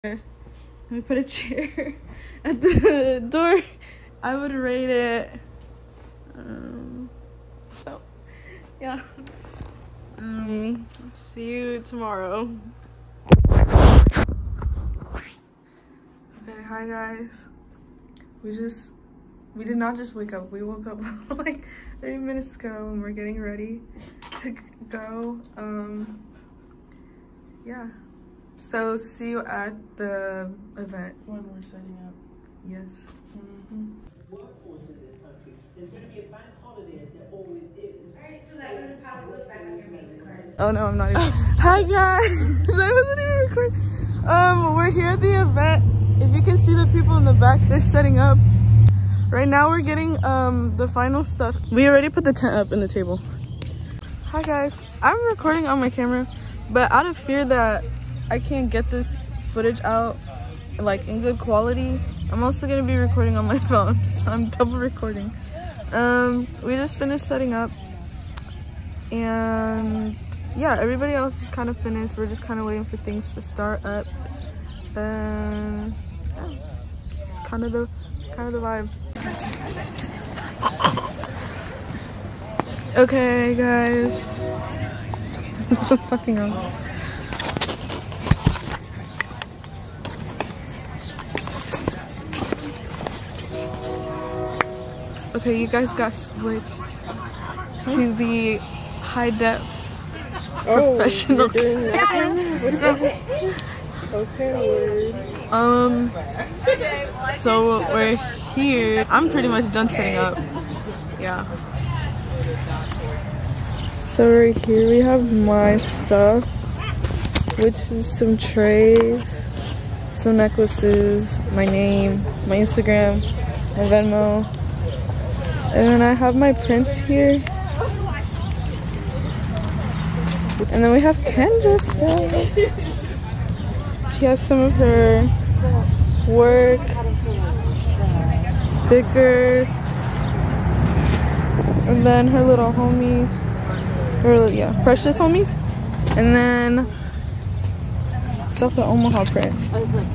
Let me put a chair at the door. I would rate it. So, yeah. See you tomorrow. Okay, hi guys. We did not just wake up. We woke up like 30 minutes ago and we're getting ready to go. Yeah. So see you at the event. When we're setting up. Yes. Workforce in this country. There's going to be a bank holiday as there always is. Alright, so that would probably look back on your Visa card. Oh no, I'm not even. Hi guys! I wasn't even recording. We're here at the event. If you can see the people in the back, they're setting up. Right now we're getting the final stuff. We already put the tent up in the table. Hi guys. I'm recording on my camera, but out of fear that I can't get this footage out like in good quality, I'm also gonna be recording on my phone, so I'm double recording. We just finished setting up, and yeah, everybody else is kind of finished. We're just kind of waiting for things to start up, and yeah, it's kind of the vibe. Okay, guys, what's so fucking wrong? Okay, you guys got switched to the high def professional. Okay. So we're here. I'm pretty much done setting up. Yeah. So right here we have my stuff, which is some trays, some necklaces, my name, my Instagram, my Venmo. And then I have my prints here. And then we have Kendra's stuff. She has some of her work, stickers, and then her little homies, precious homies. And then stuff at Omaha prints.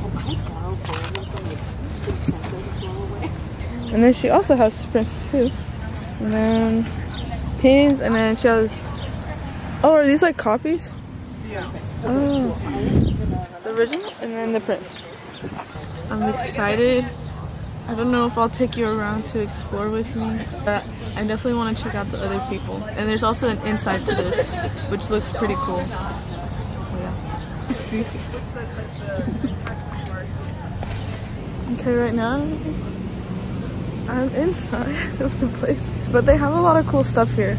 And then she also has prints too. And then pins, and then she has, oh, are these like copies? Yeah. Oh. The original? And then the prints. I'm excited. I don't know if I'll take you around to explore with me, but I definitely want to check out the other people. And there's also an inside to this, which looks pretty cool. Yeah. Okay, right now I'm inside of the place, but they have a lot of cool stuff here.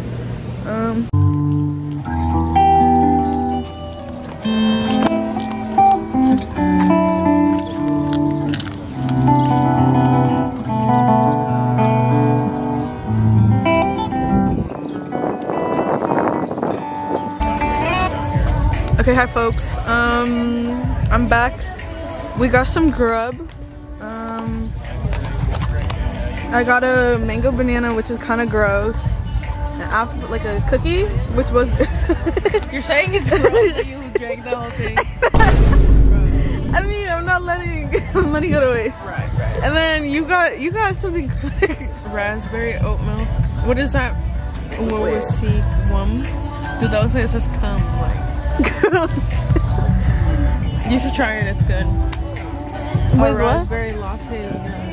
Okay, hi folks. I'm back. We got some grub. I got a mango banana, which is kind of gross. An apple, like a cookie, which was. You're saying it's gross that you drank the whole thing? I mean, I'm letting it away. Right. And then you got something. Raspberry oat milk. What is that? What was she? Dude, that was like, it says cum. Like. You should try it. It's good. Wait, a what? raspberry latte is good.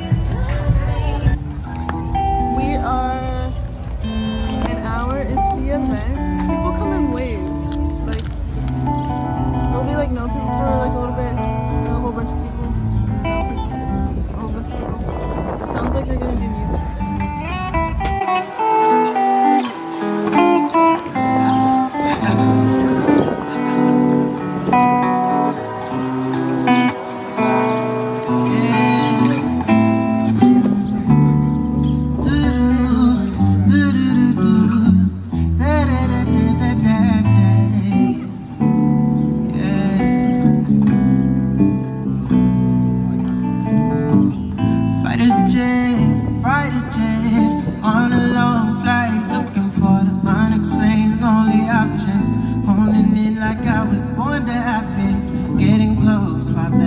We are an hour into the event. People come in waves. Like, there'll be like no people for like a little bit, and a whole bunch of people. A whole bunch of people. It sounds like they're gonna do music soon.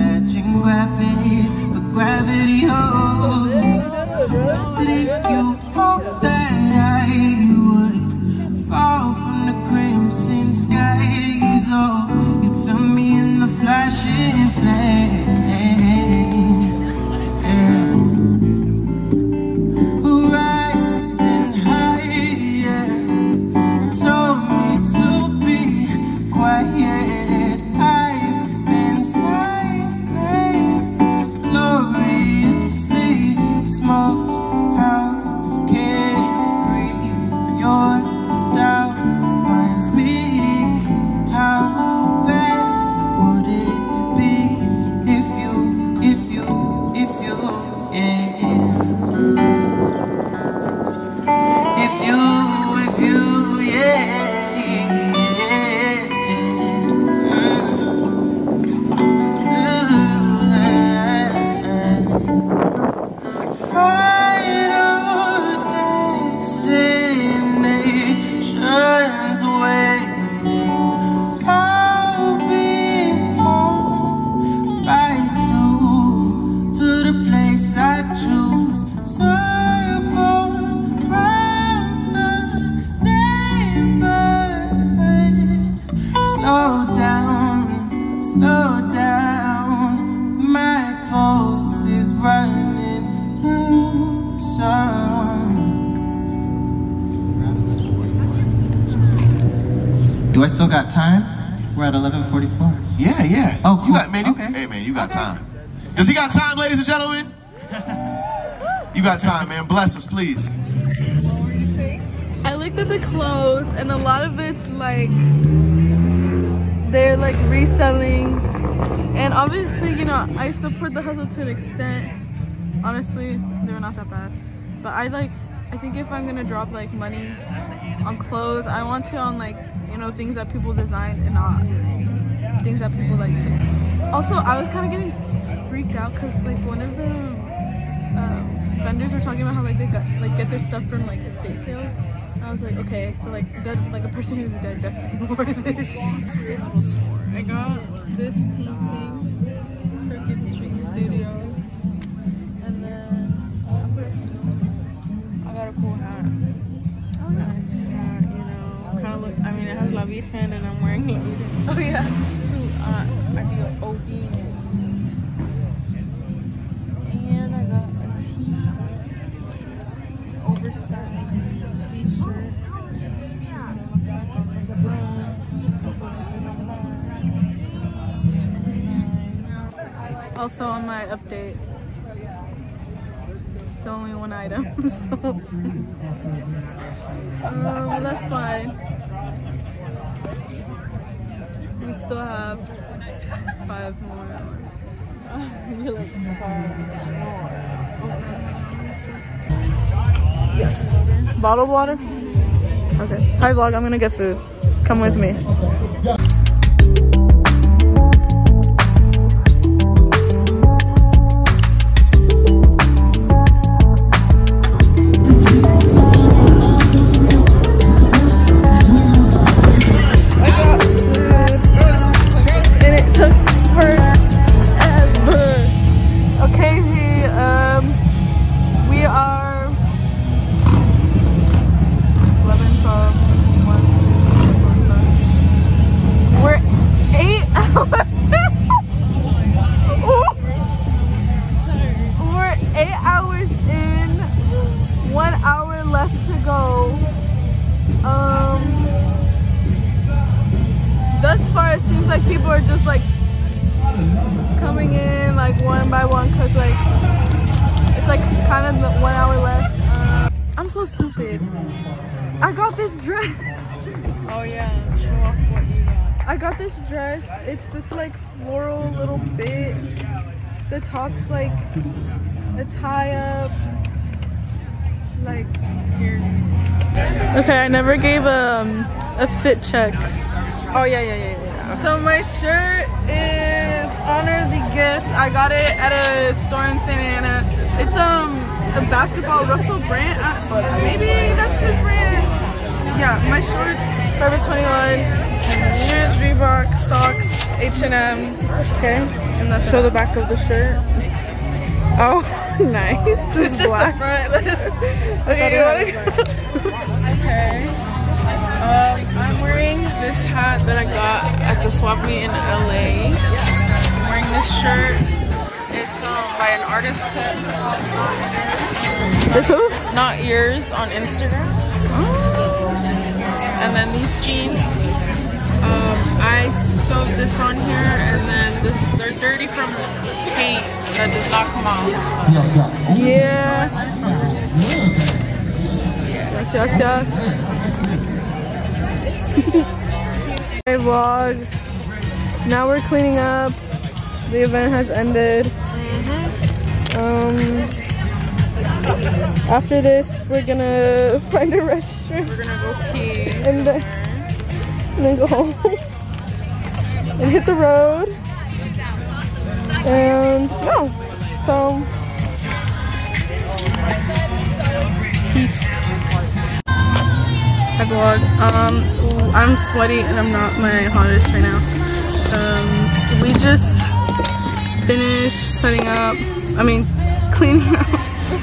catching gravity, but gravity holds. Did you hope that I would fall from the crimson skies? Oh, you'd fill me in the flashing flames. Rising higher, told me to be quiet. I've been silent, gloriously smoked out. Can't breathe. Your doubt finds me. How bad would it be if you, yeah. If you, yeah. Final destinations waiting. I'll be home by 2 to the place I choose. Circle round the neighborhood. Slow down, my pulse is running loose. Do I still got time? We're at 11:44. Yeah. Oh, cool. You got, man, Okay. Hey, man, you got time. Does he got time, ladies and gentlemen? You got time, man. Bless us, please. I looked at the clothes and a lot of it's like they're like reselling, and obviously, you know, I support the hustle to an extent. Honestly, they're not that bad, but I think if I'm gonna drop like money on clothes, I want to on like, you know, things that people design and not things that people like to. Also, I was kind of getting freaked out because like one of the vendors were talking about how like they get their stuff from like estate sales. And I was like, okay, so like a person who's dead definitely more of this. I got this painting, Crooked Street Studios, and then I got a cool hat. Oh, nice hat, you know, kind of look. I mean, it has La Virgen, and I'm wearing La Virgen. Oh yeah. I do OD, and I got a oversized t-shirt. Also on my update, still only one item, so that's fine. We still have 5 more hours. You're like, yes. Bottled water? Okay. Hi vlog, I'm gonna get food. Come with me. Like people are just like coming in like one by one because like it's like kind of the 1 hour left. I'm so stupid. I got this dress. Oh yeah, show off what you got. I got this dress. It's this like floral little bit. The top's like a tie up. Like here. Okay, I never gave a fit check. Oh yeah. So my shirt is Honor the Gift. I got it at a store in Santa Ana. It's a basketball Russell Brand. Maybe that's his brand. Yeah, my shorts Forever 21. Here's Reebok socks. H&M. Okay. And nothing Show the else. back of the shirt. Oh, nice. It's just black. the front. Okay, You wanna go? Okay. I'm wearing this hat that I got at the swap meet in LA. I'm wearing this shirt. It's by an artist This who? Not Yours on Instagram. And then these jeans, I sewed this on here, and then they're dirty from paint that does not come off. Yeah. Yes. Hey vlog. Now we're cleaning up. The event has ended. After this, we're gonna find a restaurant. We're gonna go pee And then go home and hit the road. And no, so peace. Hi vlog. I'm sweaty and I'm not my hottest right now. We just finished setting up. I mean, cleaning up.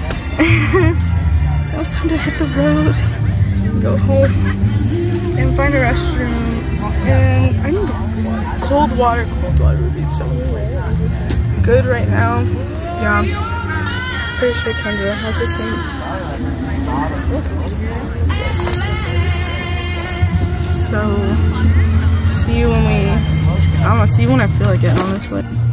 Now it's time to hit the road, go home, and find a restroom. And I need cold water. Cold water would be so good right now. Yeah, pretty sure Kendra has the same. Yes. So, see you when I feel like it, honestly.